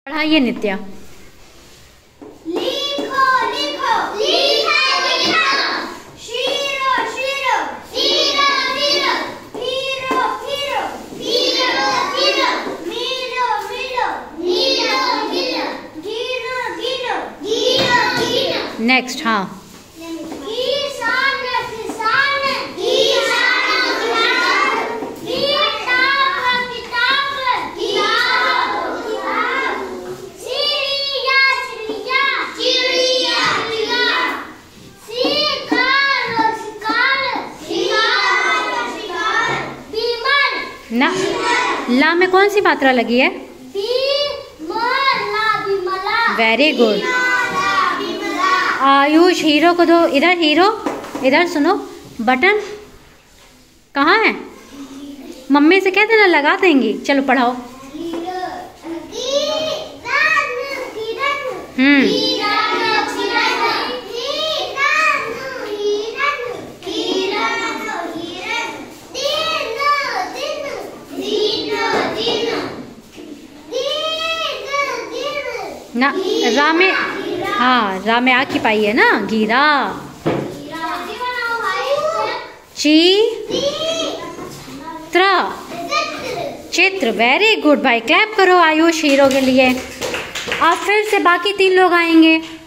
पढ़ाइए नित्या। लिखो लिखो लिखा लिखा शीरो शीरो शीरो शीरो फिरो फिरो फिरो फिरो मिलो मिलो मिलो मिलो गिनो गिनो गिनो गिनो। नेक्स्ट हाँ ना ला में कौन सी मात्रा लगी है? Very good. आयुष हीरो को दो। इधर हीरो, इधर सुनो। बटन कहाँ है? मम्मी से कह देना लगा देंगी। चलो पढ़ाओ। ना रा में, हाँ रा में आ की पाई है ना, गीरा। चित्र चित्र। वेरी गुड भाई, क्लैप करो आयुष हीरो के लिए। अब फिर से बाकी 3 लोग आएंगे।